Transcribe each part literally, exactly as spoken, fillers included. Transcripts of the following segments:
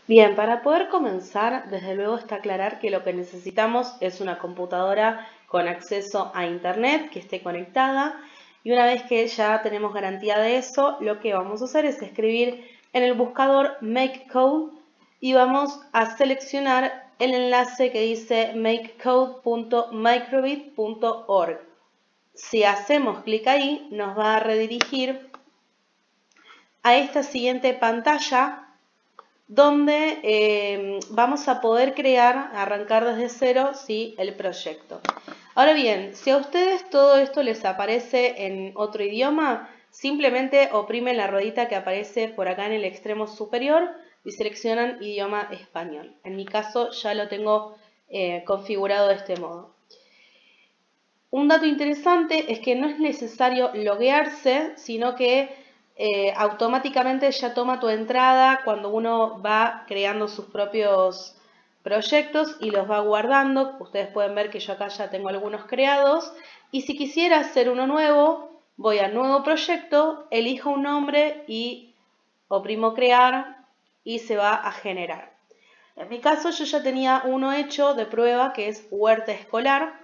Bien, para poder comenzar, desde luego está aclarar que lo que necesitamos es una computadora con acceso a internet que esté conectada, y una vez que ya tenemos garantía de eso, lo que vamos a hacer es escribir en el buscador MakeCode y vamos a seleccionar el enlace que dice makecode punto microbit punto org. Si hacemos clic ahí, nos va a redirigir a esta siguiente pantalla donde eh, vamos a poder crear, arrancar desde cero, ¿sí?, el proyecto. Ahora bien, si a ustedes todo esto les aparece en otro idioma, simplemente oprimen la ruedita que aparece por acá en el extremo superior y seleccionan idioma español. En mi caso ya lo tengo eh, configurado de este modo. Un dato interesante es que no es necesario loguearse, sino que eh, automáticamente ya toma tu entrada cuando uno va creando sus propios proyectos y los va guardando. Ustedes pueden ver que yo acá ya tengo algunos creados. Y si quisiera hacer uno nuevo, voy a nuevo proyecto, elijo un nombre y oprimo crear y se va a generar. En mi caso yo ya tenía uno hecho de prueba que es huerta escolar.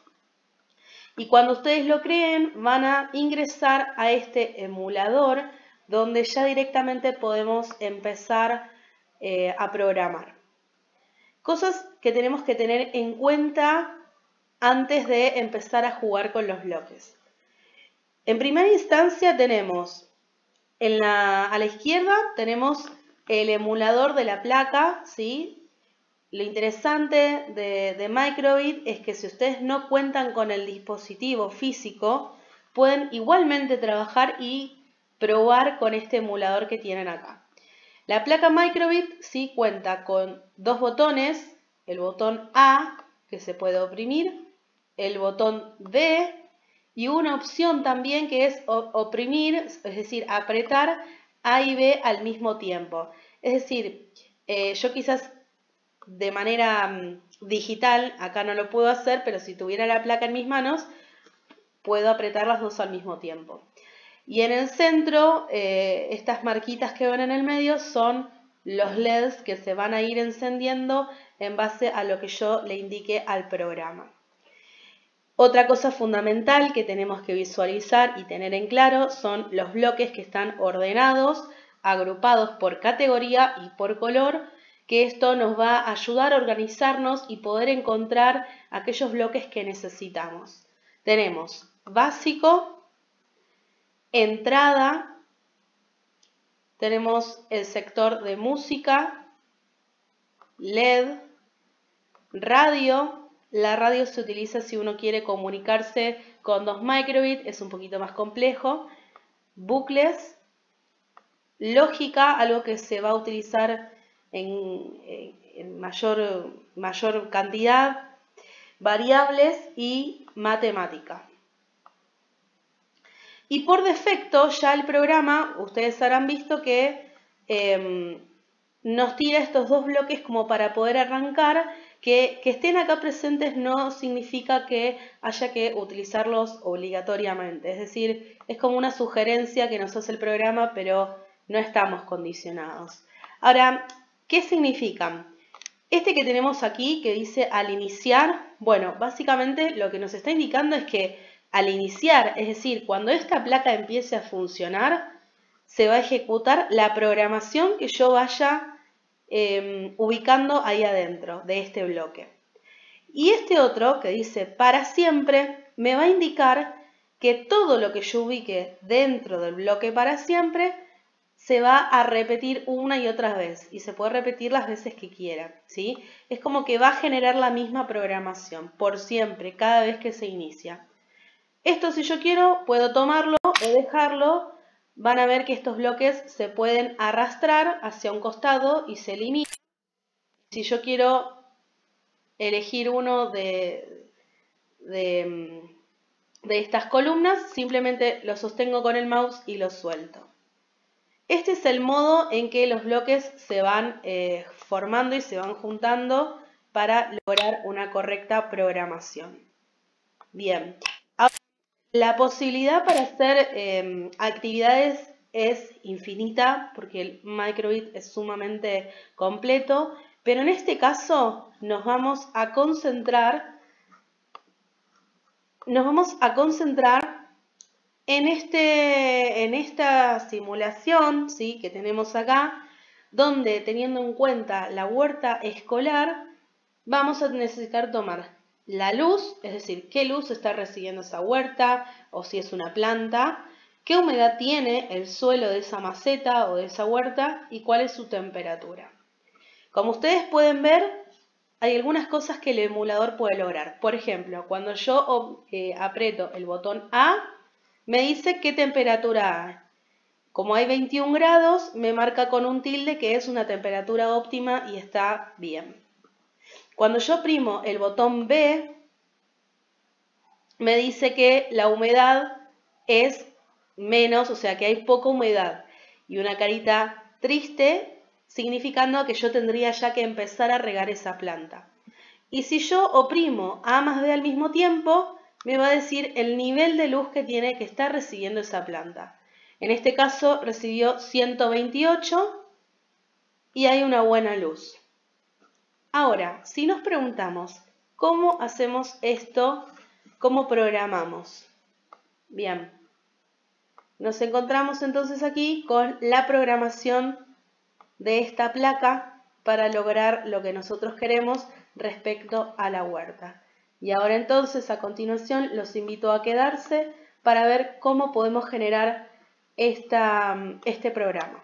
Y cuando ustedes lo creen, van a ingresar a este emulador donde ya directamente podemos empezar eh, a programar. Cosas que tenemos que tener en cuenta antes de empezar a jugar con los bloques. En primera instancia tenemos, en la, a la izquierda tenemos el emulador de la placa, ¿sí? Lo interesante de, de Microbit es que si ustedes no cuentan con el dispositivo físico, pueden igualmente trabajar y probar con este emulador que tienen acá. La placa Microbit sí cuenta con dos botones, el botón A, que se puede oprimir, el botón B y una opción también que es oprimir, es decir, apretar A y B al mismo tiempo. Es decir, eh, yo quizás de manera um, digital, acá no lo puedo hacer, pero si tuviera la placa en mis manos, puedo apretar las dos al mismo tiempo. Y en el centro, eh, estas marquitas que ven en el medio son los L E Ds que se van a ir encendiendo en base a lo que yo le indique al programa. Otra cosa fundamental que tenemos que visualizar y tener en claro son los bloques que están ordenados, agrupados por categoría y por color, que esto nos va a ayudar a organizarnos y poder encontrar aquellos bloques que necesitamos. Tenemos básico, entrada, tenemos el sector de música, L E D, radio. La radio se utiliza si uno quiere comunicarse con dos microbit, es un poquito más complejo. Bucles, lógica, algo que se va a utilizar en, en mayor, mayor cantidad, variables y matemática. Y por defecto ya el programa, ustedes habrán visto que eh, nos tira estos dos bloques como para poder arrancar. Que, que estén acá presentes no significa que haya que utilizarlos obligatoriamente. Es decir, es como una sugerencia que nos hace el programa, pero no estamos condicionados. Ahora, ¿qué significan? Este que tenemos aquí, que dice al iniciar, bueno, básicamente lo que nos está indicando es que al iniciar, es decir, cuando esta placa empiece a funcionar, se va a ejecutar la programación que yo vaya eh, ubicando ahí adentro de este bloque. Y este otro, que dice para siempre, me va a indicar que todo lo que yo ubique dentro del bloque para siempre se va a repetir una y otra vez y se puede repetir las veces que quiera, ¿sí? Es como que va a generar la misma programación por siempre, cada vez que se inicia. Esto, si yo quiero, puedo tomarlo o dejarlo. Van a ver que estos bloques se pueden arrastrar hacia un costado y se eliminan. Si yo quiero elegir uno de, de, de estas columnas, simplemente lo sostengo con el mouse y lo suelto. Este es el modo en que los bloques se van eh, formando y se van juntando para lograr una correcta programación. Bien, ahora, la posibilidad para hacer eh, actividades es infinita porque el microbit es sumamente completo, pero en este caso nos vamos a concentrar, nos vamos a concentrar en, este, en esta simulación, ¿sí?, que tenemos acá, donde teniendo en cuenta la huerta escolar, vamos a necesitar tomar la luz, es decir, qué luz está recibiendo esa huerta o si es una planta, qué humedad tiene el suelo de esa maceta o de esa huerta y cuál es su temperatura. Como ustedes pueden ver, hay algunas cosas que el emulador puede lograr. Por ejemplo, cuando yo eh, aprieto el botón A, me dice qué temperatura hay. Como hay veintiún grados, me marca con un tilde que es una temperatura óptima y está bien. Cuando yo oprimo el botón B, me dice que la humedad es menos, o sea que hay poca humedad. Y una carita triste, significando que yo tendría ya que empezar a regar esa planta. Y si yo oprimo A más B al mismo tiempo, me va a decir el nivel de luz que tiene que estar recibiendo esa planta. En este caso recibió ciento veintiocho y hay una buena luz. Ahora, si nos preguntamos, ¿cómo hacemos esto? ¿Cómo programamos? Bien, nos encontramos entonces aquí con la programación de esta placa para lograr lo que nosotros queremos respecto a la huerta. Y ahora entonces, a continuación, los invito a quedarse para ver cómo podemos generar esta, este programa.